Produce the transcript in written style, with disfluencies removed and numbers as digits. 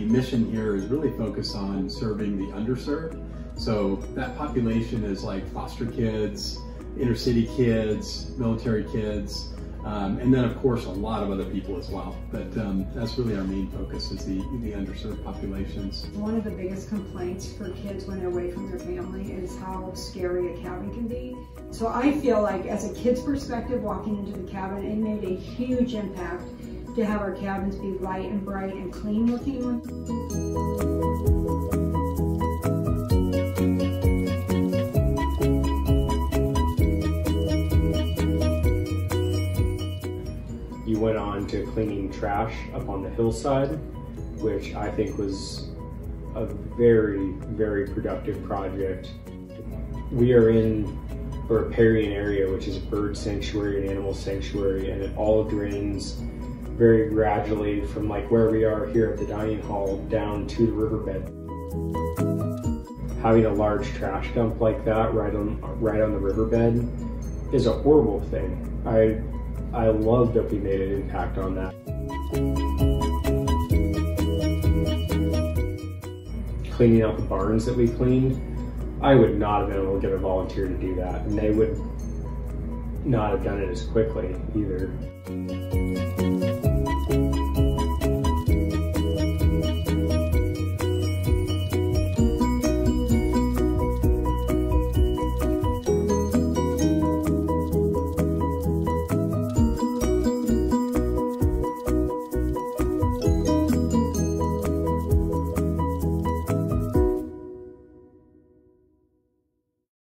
mission here is really focused on serving the underserved. So that population is like foster kids, inner city kids, military kids, and then of course a lot of other people as well. But that's really our main focus, is the underserved populations. One of the biggest complaints for kids when they're away from their family is how scary a cabin can be. So I feel like, as a kid's perspective, walking into the cabin, it made a huge impact to have our cabins be light and bright and clean looking. You went on to cleaning trash up on the hillside, which I think was a very, very productive project. We are in a riparian area, which is a bird sanctuary and animal sanctuary, and it all drains very gradually from like where we are here at the dining hall down to the riverbed. Having a large trash dump like that right on the riverbed is a horrible thing. I love that we made an impact on that. Cleaning out the barns that we cleaned, I would not have been able to get a volunteer to do that, and they would not have done it as quickly either.